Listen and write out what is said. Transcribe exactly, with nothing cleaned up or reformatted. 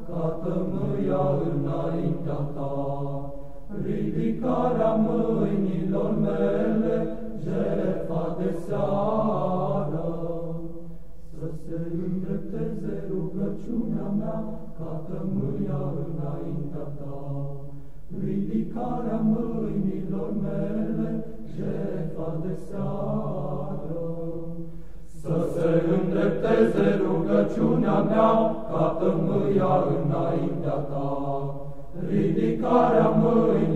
ca tămâia înaintea ta. Ridicarea mâinilor mele, jertfa de seară. Să se îndrepteze rugăciunea mea, ca tămâia înaintea ta. Ridicarea mâinilor mele, jertfa de seară. Să se îndrepteze rugăciunea mea, ca tămâia înaintea ta. Ridicarea mâinilor